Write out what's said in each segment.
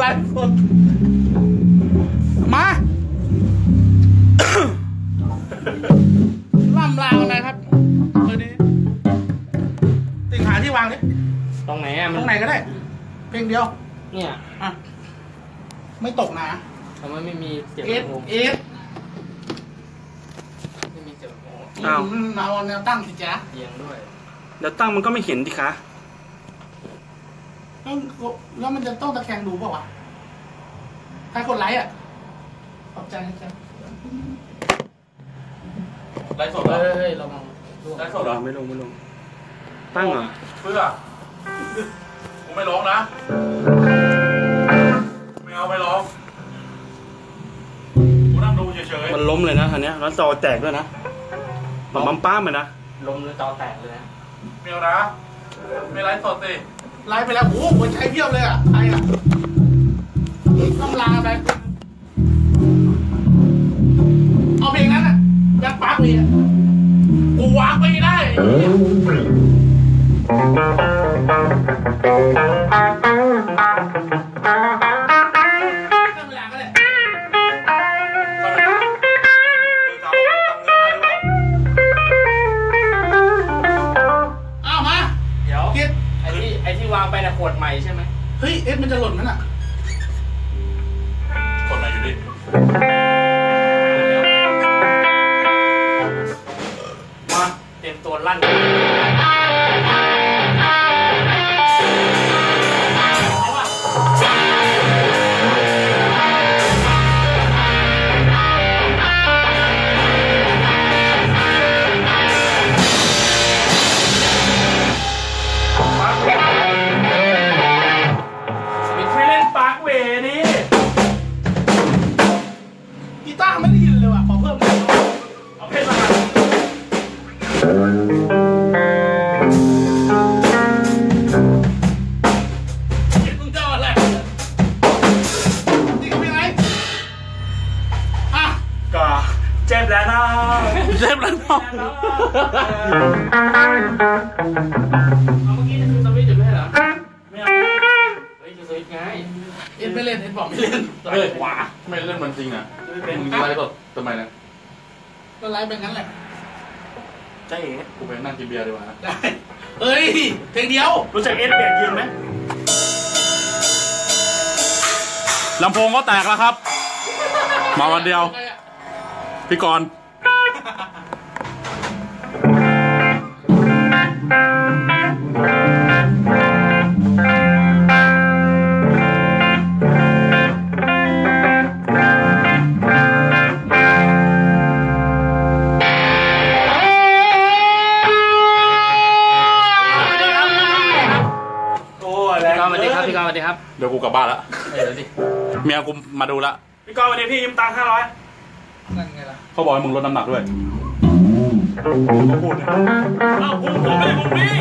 ไลฟ์สดมา ล่ำลางอะไรครับเออดีติงหาที่วางดิตรงไหนอ่ะตรงไหนก็ได้เพลงเดียวเนี่ยอ่ะไม่ตกนะทำไมไม่มีเสียงเอสไม่มีเสียงโอ้าวเอาแนวตั้งสิจ๊ะเอียงด้วยแนวตั้งมันก็ไม่เห็นดิคะแล้วมันจะต้องตะแคงดูเปล่าวะใครกดไลค์อ่ะขอบใจนะจ๊ะไลฟ์สดเหรอเฮ้ยเราไลฟ์สดเหรอไม่ลงตั้งเหรอเพื่อผมไม่ร้องนะไม่เอาไม่ร้องกูนั่งดูเฉยๆมันล้มเลยนะอันเนี้ยแล้วจอแตกด้วยนะมันป้ามเลยนะล้มแล้วจอแตกเลยนะไม่เอานะไม่ไลฟ์สดสิไลฟ์ไปแล้วโอ้โหคนใช้เพียบเลยอ่ะใครอ่ะต้องลาไปเอาเพลงนั้นอ่ะยัดปากเลยกูวางไม่ได้เอามาเดี๋ยวไอ้ที่วางไปนะขวดใหม่ใช่ไหมเฮ้ยเอสมันจะหล่นมั้ยน่ะคนไหนอยู่ดิมาเตรียมตัวลั่นกีตาร์ไม่ได้ยินเลยว่ะขอเพิ่มหน่อยเอาเพลงมามึงจะอะไรนี่ก็เป็นไงอ่ะก็เจ็บแล้วนะเจ็บแล้วเนาะเมื่อกี้คือสวิตช์อยู่ไม่ใช่เหรอไม่เอาเฮ้ยคือสวิตช์ไงเอ็นไม่เล่นเอ็นบอกไม่เล่นเฮ้ยหวาไม่เล่นมันจริงอ่ะมึงไลฟ์สดทำไมเนี่ยก็ไลฟ์เป็นงั้นแหละใช่เอ๋กูไปนั่งกินเบียร์ดีกว่าได้เฮ้ยเพลงเดียวรู้จักเอสเปลี่ยนยืนไหมลำโพงก็แตกแล้วครับมาวันเดียวพี่กรณ์พี่กรณ์สวัสดีครับเดี๋ยวกูกลับบ้านละเดี๋ยวดิเมียกูมาดูละพี่กรณ์วันนี้พี่ยืมตังค์500 นั่นไงล่ะเขาบอกให้มึงลดน้ำหนักด้วยพูดเนี่ยอ้าวผมไม่ได้ผมนี่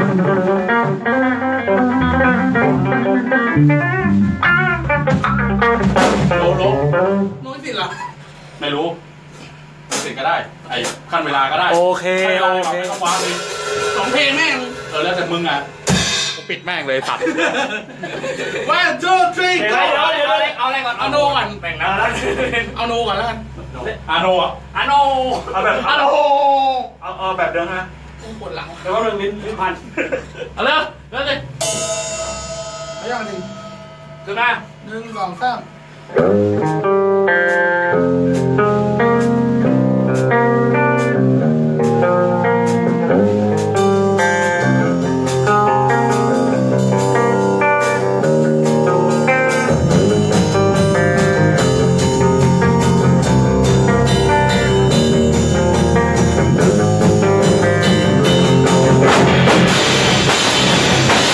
โลน้อยสิล่ะไม่รู้สิก็ได้ไอ้ขั้นเวลาก็ได้โอเคต้องวางเลย 2 เพลงแม่งแล้วแต่มึงอ่ะปิดแม่งเลยสัตว์ 1 2 3 go เอาอะไรก่อนเอาโนก่อนแบ่งน้ำเอาโนก่อนแล้วกันอาโนเอาแบบเอาแบบเดิมนะปวดหลังแล้วก็เรื่องลิ้นพันเอาเลยแล้วเลยเอาอย่างจริงขึ้นมา 1 2 3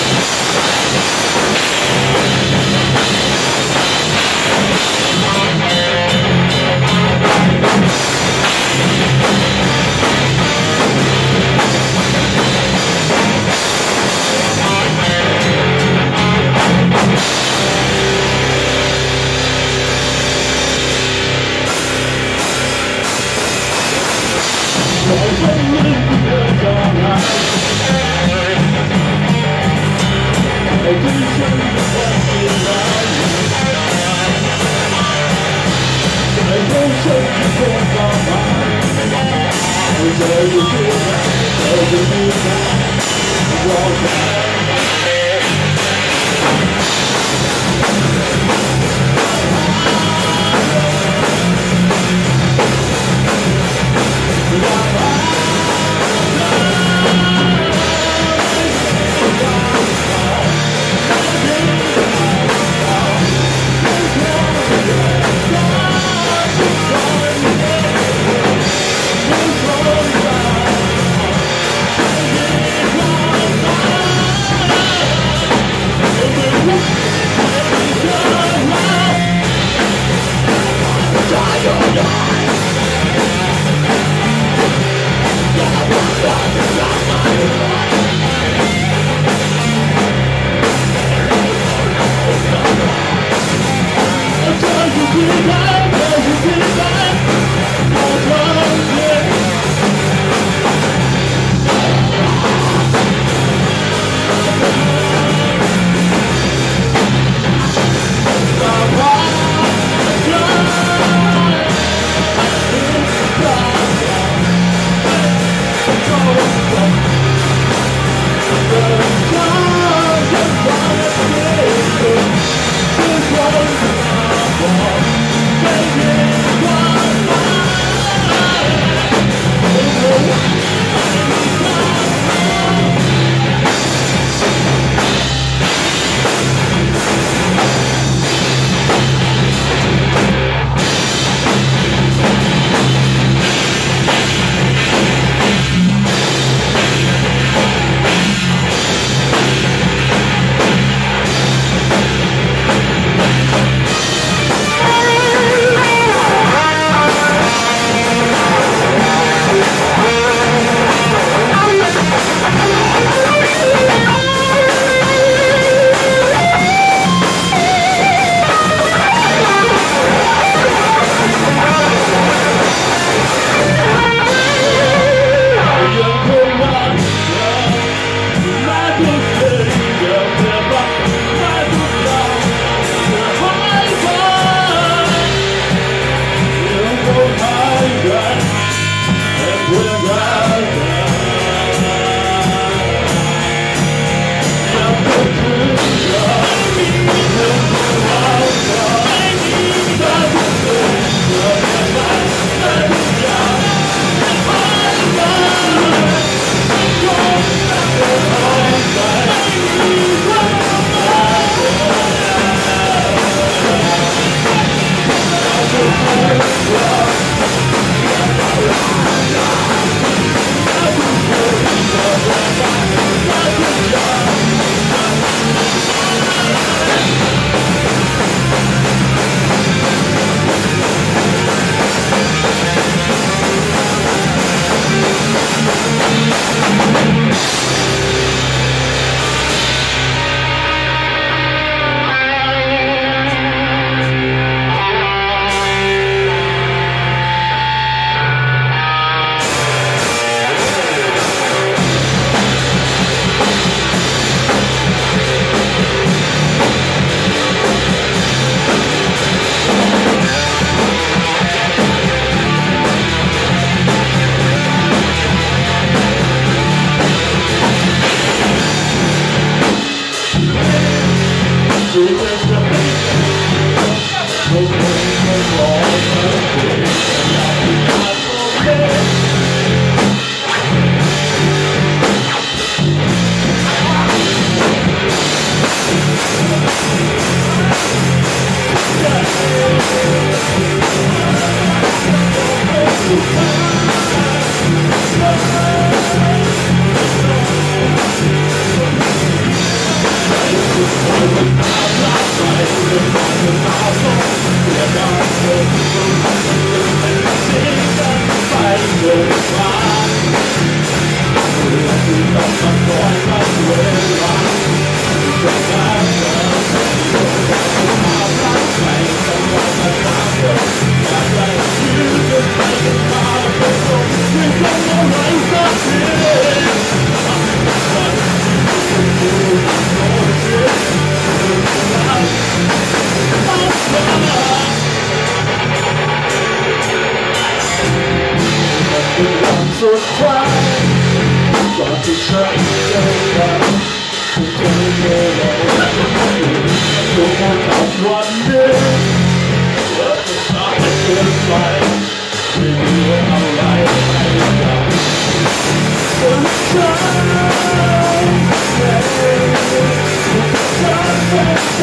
เ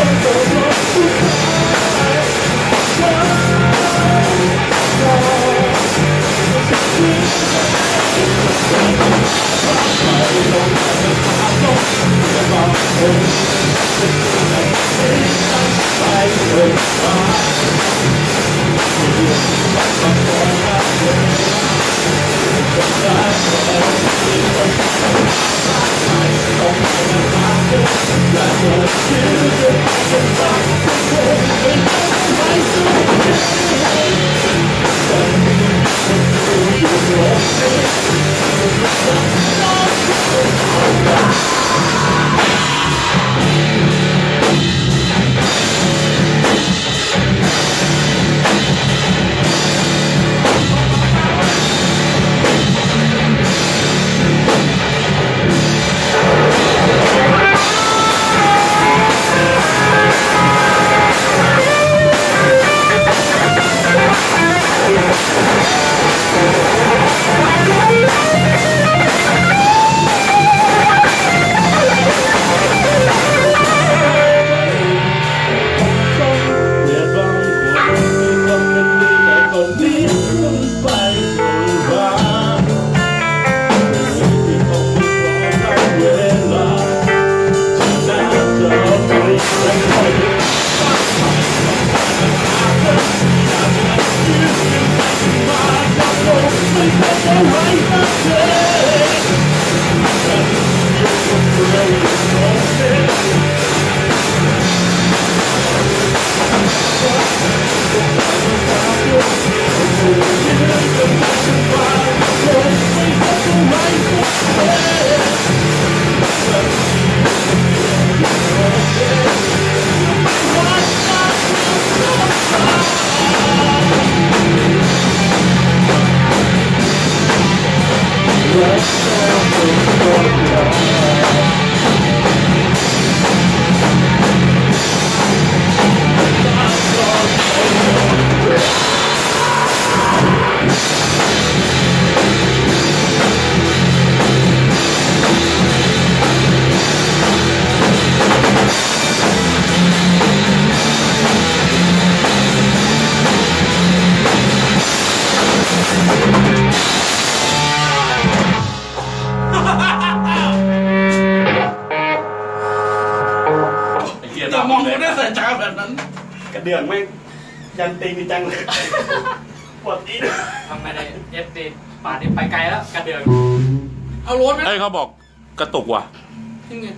อย่ามองกูได้ใส่ใจแบบนั้นกระเดื่องไม่ยันตีนจังเลยปวดตีนทำไมได้เอฟดีป่านนี้ไปไกลแล้วกระเดืองเอารถไหมเฮ้ยเขาบอกกระตุกว่ะจริงไง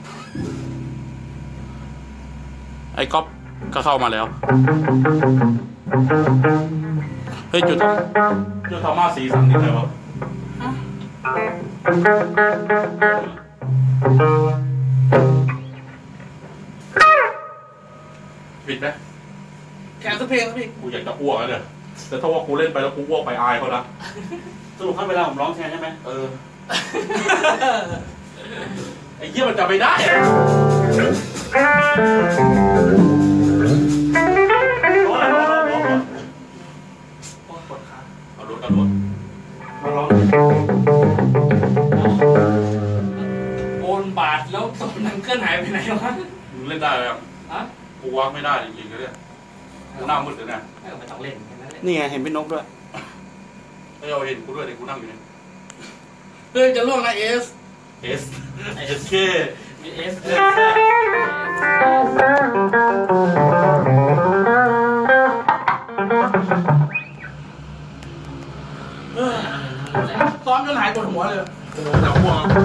ไอ้ก๊อฟก็เข้ามาแล้ว เฮ้ยจุดธรรมาสีสันนี่เลยวะปิดไหมแขนสักเพลงสักเพลงกูอยากจะอ้วกแล้วเนี่ยแต่ถ้าว่ากูเล่นไปแล้วกูอ้วกไปอายเขานะสรุปให้เวลาผมร้องแทนใช่ไหมเออ ไอ้เหี้ยมันจะไม่ได้อะร้องร้องโอ้ปวดขาเอารถเอารถร้องโอนบาทแล้วศพนังเคลื่อนหายไปไหนวะมึงเล่นได้ไหมครับฮะกูวางไม่ได้จริงๆเลยเนี่ยกูหน้ามืดเลยเนี่ยไม่ต้องเล่นแค่นั้นแหละนี่ไงเห็นพี่นกด้วยเฮ้ยเอาเห็นกูด้วยเดี๋ยวกูนั่งอยู่เนี่ยเฮ้ยจะล่วงนะเอส S S K มีเอสซ้อมจนหายปวดหัวเลยโอ้โหแต่อ้วกอะ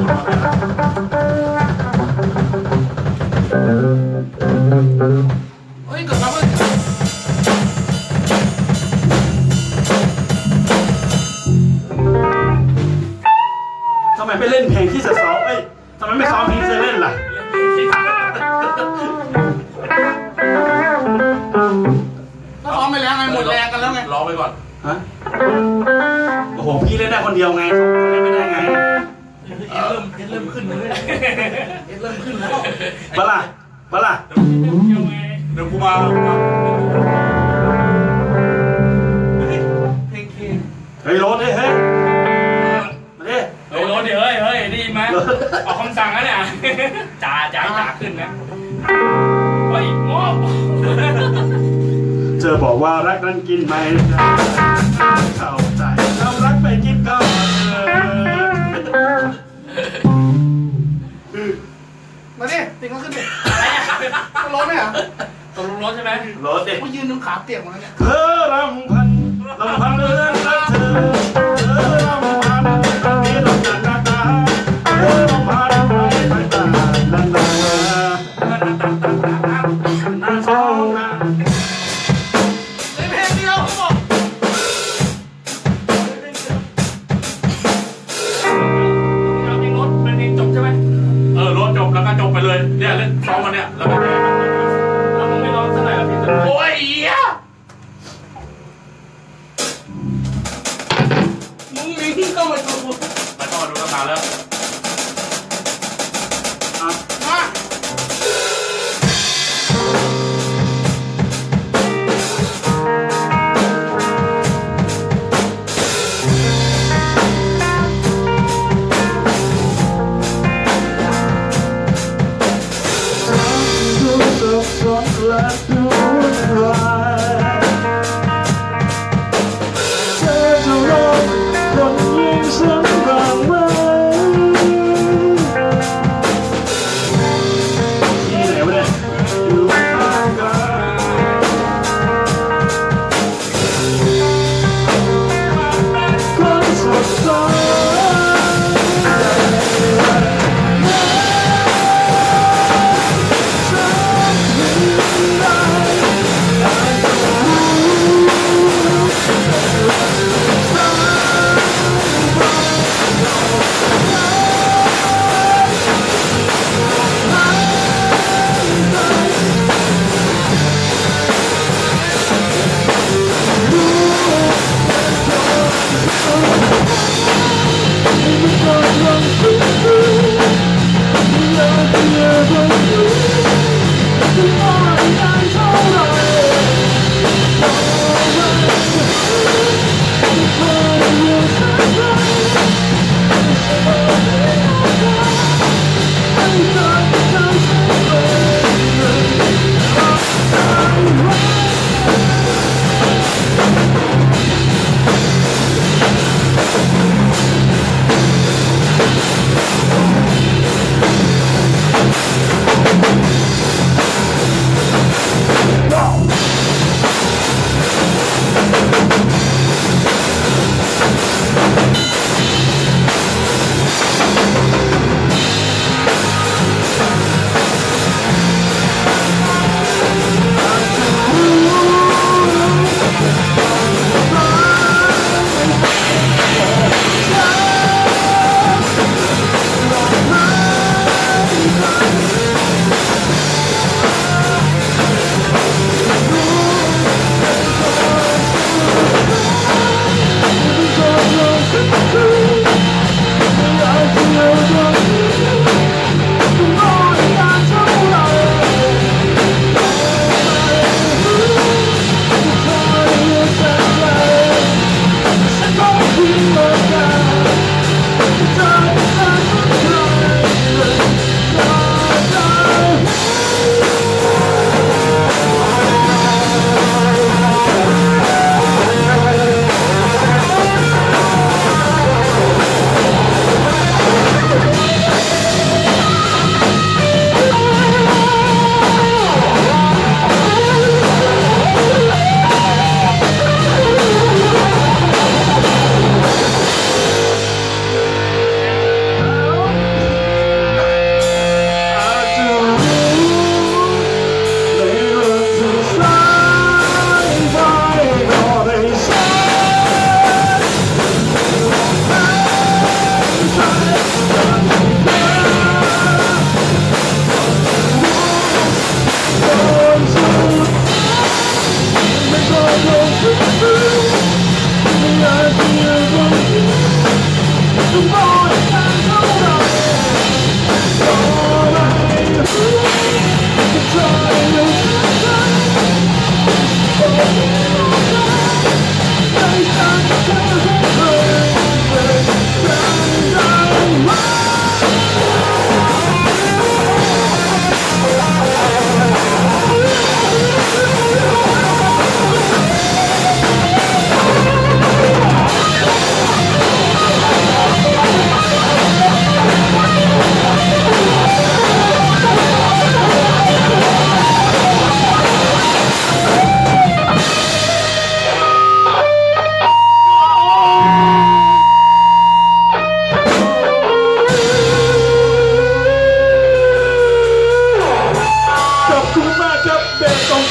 เฮ้ยเกิดมาเมื่อทำไมไม่เล่นเพลงที่จะซ้อมเอ้ยทำไมไม่ซ้อมเพลงที่จะเล่นล่ะก็ซ้อมไปแล้วไงหมดแรงกันแล้วไงรอไปก่อนฮะ โอ้โห พี่เล่นได้คนเดียวไงเขาเล่นไม่ได้ไงเอสเริ่มขึ้นเลยเอสเริ่มขึ้นแล้วปะล่ะปะล่ะเดี๋ยวกูมาเพลงเคเฮ้ยโรถเฮ้ยเฮ้ยมาดิเฮ้ยรถดิเฮ้ยเฮ้ยได้ยินไหมออกคำสั่งแล้วเนี่ยจ่าขึ้นนะเฮ้ยอบอกว่ารักนั้นกินไม่ได้เข้าใจทำรักไปกินก็มาดิติงก็ขึ้นดิอะไรอ่ะมันร้อนไหมอ่ะตกลงรถใช่ไหมรถเด็กกูยืนนึงขาเปียกหมดแล้วเนี่ยเธอรำพันเรื่องรักเธอรำพันตอนนี้เราจะนักตาเธอรำพันไปตานันนานาท้องนาในเพลงเดียวเขาบอกเอาเพลงรถเป็นเพลงจบใช่ไหมรถจบแล้วก็จบไปเลยเนี่ยเล่นซ้อมกันเนี่ยแล้วก็แล้วมึงไม่ร้องสักหน่อยเหรอเพลงจบโอ้ยเหี้ยมึงนี่ก็มาดูไปเข้ามาดูสถานแล้วมาดูสับสนและดูร้ายเธอจะรอคนยิ่งฉันบ้างไหมที่ไหนวะเนี่ยอยู่ข้างกันคนสับสน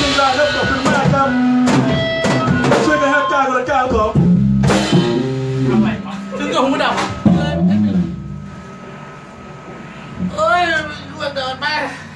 คุณลาครับขอบคุณมากครับช่วยกันให้จ้าคนละ9ครับอะไรวะถึงกับหูดับเอ้ยเดินไป